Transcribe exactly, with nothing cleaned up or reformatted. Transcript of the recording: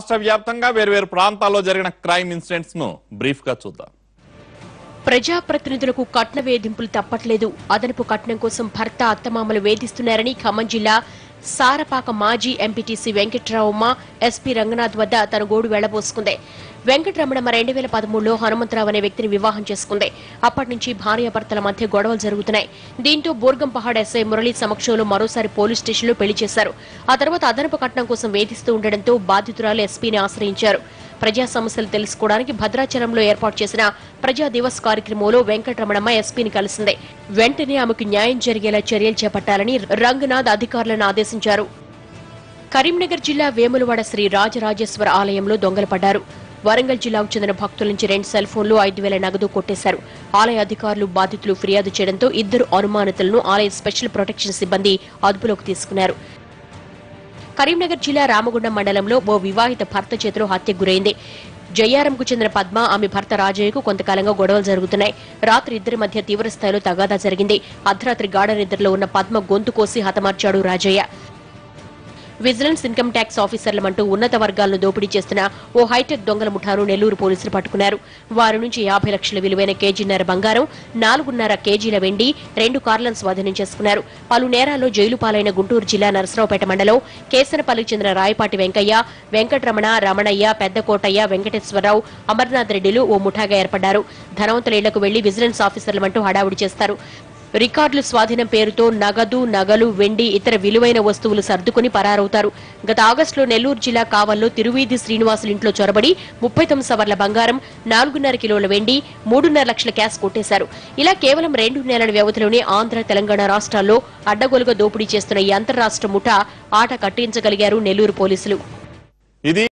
రాష్ట్ర వ్యాప్తంగా వేర్వేరు ప్రాంతాల్లో జరిగిన క్రైమ్ ఇన్సిడెంట్స్ ను బ్రీఫ్ గా చూద్దాం. ప్రజాప్రతినిధులకు కట్న వేధింపులు తప్పట్లేదు. అదనపు కట్నం కోసం భర్త అత్తమామలు వేధిస్తున్నారని ఖమ్మం జిల్లా సారపాక మాజీ ఎంపీటీసీ వెంకట్రావమ్మ ఎస్పీ రంగనాథ్ వద్ద తన గోడు వెళ్లబోసుకుంది. వెంకటరమణమ్మ రెండు వేల పదమూడులో హనుమంతరావు అనే వ్యక్తిని వివాహం చేసుకుంది. అప్పటి నుంచి భార్యాభర్తల మధ్య గొడవలు జరుగుతున్నాయి. దీంతో బోర్గంపహాడ్ ఎస్ఐ మురళి సమక్షంలో మరోసారి పోలీస్ స్టేషన్లో పెళ్లి చేశారు. ఆ తర్వాత అదనపు కట్నం కోసం వేధిస్తూ ఉండడంతో బాధితురాలు ఎస్పీని ఆశ్రయించారు. ప్రజా సమస్యలు తెలుసుకోవడానికి భద్రాచలంలో ఏర్పాటు చేసిన ప్రజా దివస్ కార్యక్రమంలో వెంకటరమణమ్మ ఎస్పీని కలిసింది. వెంటనే ఆమెకు న్యాయం జరిగేలా చర్యలు చేపట్టాలని రంగనాథ్ అధికారులను ఆదేశించారు. కరీంనగర్ జిల్లా వేములవాడ శ్రీ రాజరాజేశ్వర ఆలయంలో దొంగలు పడ్డారు. వరంగల్ జిల్లాకు చెందిన భక్తుల నుంచి రెండు సెల్ ఫోన్లు ఐదు వేల నగదు కొట్టేశారు. ఆలయ అధికారులు బాధితులు ఫిర్యాదు చేయడంతో ఇద్దరు అనుమానితులను ఆలయ స్పెషల్ ప్రొటెక్షన్ సిబ్బంది అదుపులోకి తీసుకున్నారు. కరీంనగర్ జిల్లా రామగుండం మండలంలో ఓ వివాహిత భర్త చేతిలో హత్యకు గురైంది. జయ్యారంకు చెందిన పద్మ, ఆమె భర్త రాజయ్యకు కొంతకాలంగా గొడవలు జరుగుతున్నాయి. రాత్రి ఇద్దరి మధ్య తీవ్రస్థాయిలో తగాదా జరిగింది. అర్ధరాత్రి గాఢ నిద్రలో ఉన్న పద్మ గొంతు కోసి హతమార్చాడు రాజయ్య. విజిలెన్స్ ఇన్కమ్ ట్యాక్స్ ఆఫీసర్లమంటూ ఉన్నత వర్గాలను దోపిడీ చేస్తున్న ఓ హైటెక్ దొంగల ముఠాను నెల్లూరు పోలీసులు పట్టుకున్నారు. వారి నుంచి యాభై లక్షల విలువైన కేజీన్నర బంగారం, నాలుగున్నర కేజీల వెండి, రెండు కార్లను స్వాధీనం చేసుకున్నారు. పలు నేరాల్లో జైలు పాలైన గుంటూరు జిల్లా నరసరావుపేట మండలం కేసనపల్లికి చెందిన రాయపాటి వెంకయ్య, వెంకటరమణ, రమణయ్య, పెద్దకోటయ్య, వెంకటేశ్వరరావు, అమర్నాథ్ రెడ్డిలు ఓ ముఠాగా ఏర్పడ్డారు. ధనవంతుల ఇళ్లకు వెళ్లి విజిలెన్స్ ఆఫీసర్లమంటూ హడావుడి చేస్తారు. రికార్డుల స్వాధీనం పేరుతో నగదు, నగలు, వెండి, ఇతర విలువైన వస్తువులు సర్దుకుని పరారవుతారు. గత ఆగస్టులో నెల్లూరు జిల్లా కావల్లో తిరువీధి శ్రీనివాసుల ఇంట్లో చొరబడి ముప్పై తొమ్మిది సవర్ల బంగారం, నాలుగున్నర కిలోల వెండి, మూడున్నర లక్షల క్యాష్ కొట్టేశారు. ఇలా కేవలం రెండు నెలల వ్యవధిలోనే ఆంధ్ర, తెలంగాణ రాష్ట్రాల్లో అడ్డగోలుగా దోపిడీ చేస్తున్న ఈ అంతర్రాష్ట్ర ముఠా ఆట కట్టించగలిగారు నెల్లూరు పోలీసులు. ఇది